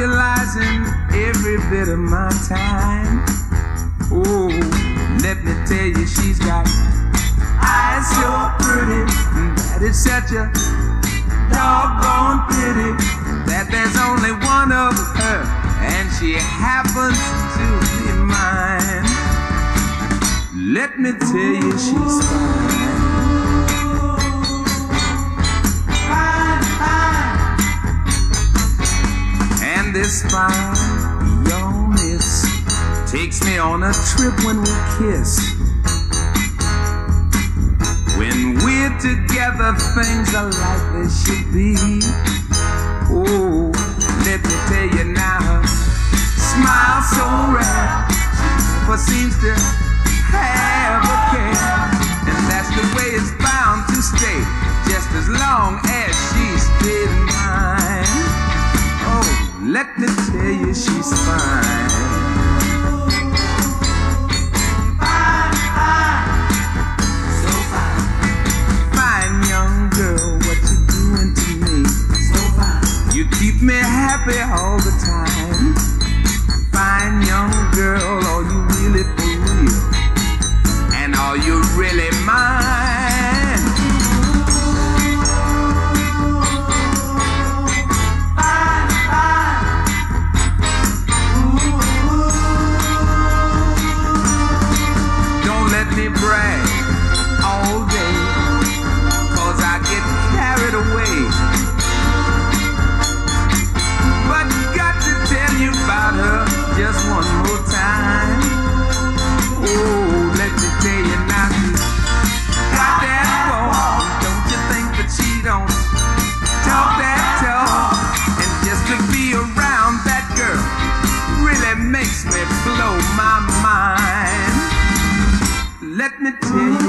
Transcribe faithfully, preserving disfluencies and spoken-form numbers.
realizing every bit of my time. Oh, let me tell you, she's got eyes so pretty that it's such a doggone pity that there's only one of her, and she happens to be mine. Let me tell you, she's fine. Fine, fine. And this fine young miss takes me on a trip when we kiss. When we're together, things are like they should be. Oh, let me tell you now, her smile so rare, she never seems to have a care. And that's the way it's bound to stay, just as long as she's been mine. Oh, let me tell you, she's fine. Fine, fine, so fine. Fine young girl, what you doing to me? So fine. You keep me happy all the time. Fine young girl, are you really for real? And are you really mine? Fine, fine. Ooh. Don't let me brag all day, 'cause I get carried away. But got to tell you about her just one more time. Oh, let me tell you now, she's got that walk. Don't you think that she don't talk that talk? And just to be around that girl really makes me blow my mind. Let me tell you,